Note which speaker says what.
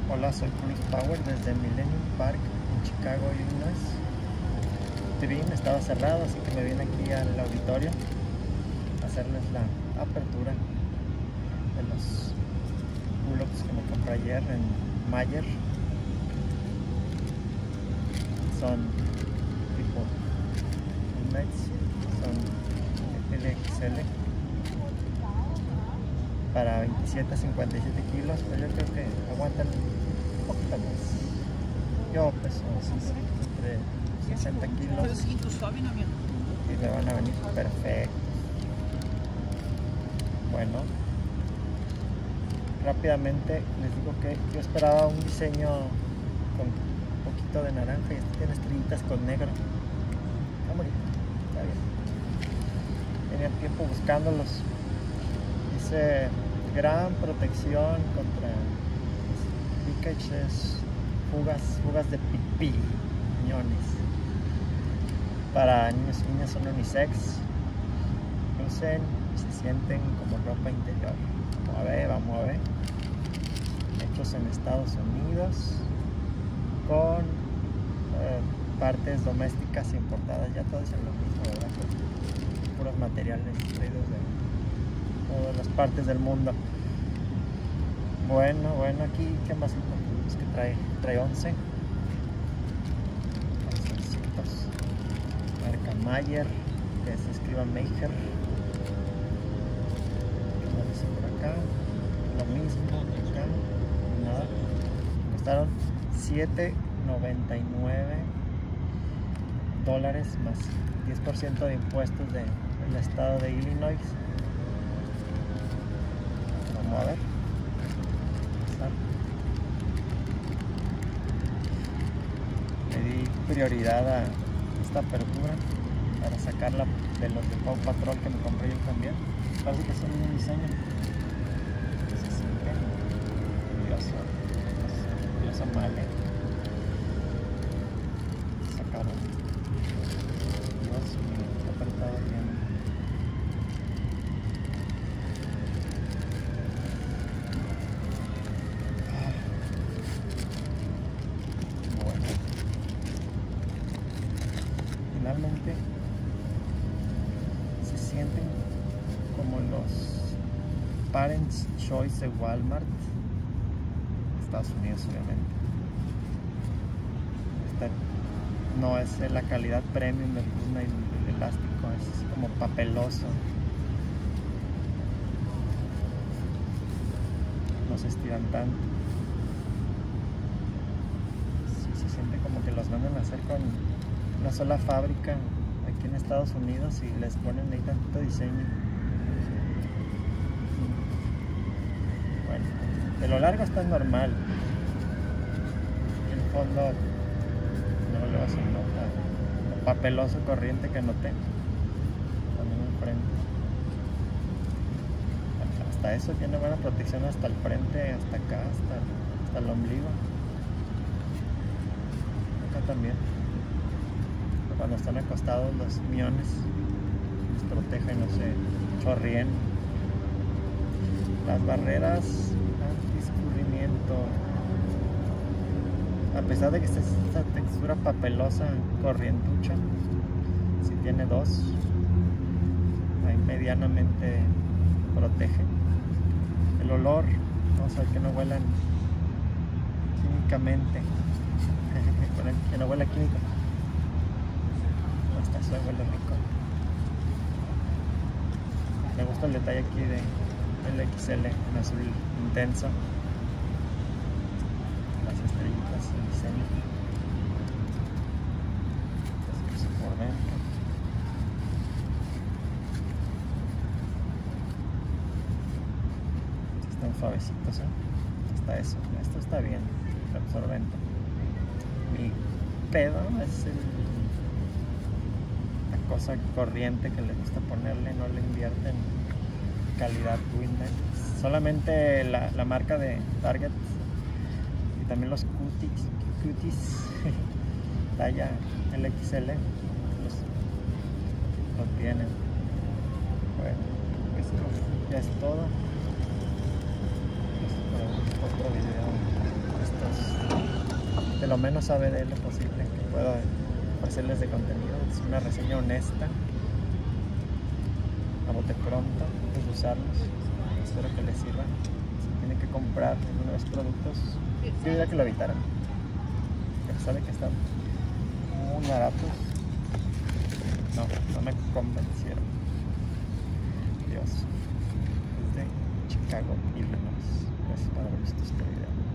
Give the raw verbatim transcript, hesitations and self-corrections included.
Speaker 1: Hola, soy Chris Power desde Millennium Park en Chicago, Illinois. Trin estaba cerrado, así que me vine aquí al auditorio a hacerles la apertura de los bullocks que me compré ayer en Mayer. Son tipo Unmates, son L X L para veintisiete a cincuenta y siete kilos, pero yo creo que aguantan un poquito más. Yo peso entre sesenta kilos y me van a venir perfecto. Bueno, rápidamente les digo que yo esperaba un diseño con un poquito de naranja y este tiene estrellitas con negro. Está bonito, está bien. Tenía tiempo buscándolos. Dice gran protección contra leakages, fugas, fugas de pipí, riñones. Para niños y niñas son unisex. Lucen y se sienten como ropa interior. Vamos a ver, vamos a ver. Hechos en Estados Unidos con eh, partes domésticas importadas. Ya todo es lo mismo, ¿verdad? Puros materiales traídos de todas las partes del mundo. Bueno, bueno, aquí qué más es que trae, trae once marca Mayer, que se escriba Maker. ¿Qué dice por acá? Lo mismo acá, nada. Costaron siete noventa y nueve dólares más diez por ciento de impuestos de, del estado de Illinois. Vamos a ver. Le di prioridad a esta apertura para sacarla de los de Paw Patrol que me compré yo también. Parece que son un diseño. Se siente curioso, curioso mal. Sacado. Dios mío, está apretado bien. Finalmente se sienten como los Parents Choice de Walmart, Estados Unidos obviamente. Esta no es la calidad premium del, del elástico, es como papeloso. No se estiran tanto. Sí, se siente como que los mandan a hacer con una sola fábrica aquí en Estados Unidos y les ponen ahí tanto diseño. Bueno, de lo largo está normal. El fondo no le va a hacer nota. Lo papeloso corriente que noté cuando me enfrente. Hasta eso tiene buena protección hasta el frente, hasta acá, hasta, hasta el ombligo. Acá también. Cuando están acostados los miones los protegen, no se chorríen. Las barreras anti-escurrimiento, a pesar de que esta, esta textura papelosa corrientucha, si tiene dos, ahí medianamente protege. El olor, vamos a ver que no huelan químicamente, que no huela químico. Hasta eso huele rico. Me gusta el detalle aquí de L X L en azul intenso. Las estrellitas, el diseño. Entonces, por dentro. Están suavecitos, ¿eh? Hasta eso. Esto está bien. Absorbente. Mi pedo es el cosa corriente que le gusta ponerle, no le invierten calidad Winman. Solamente la, la marca de Target y también los cuties, cuties talla L X L los, los tienen. Bueno, esto ya es todo. Otro video. Esto lo menos A B D lo posible que puedo ofrecerles de contenido. Es una reseña honesta, a bote pronto, antes de usarlos. Espero que les sirva. Si tienen que comprar alguno de los productos, yo diría que lo evitaran, pero sabe que están muy baratos. No, no me convencieron. Dios. Desde Chicago, Illinois. Gracias por haber visto este video.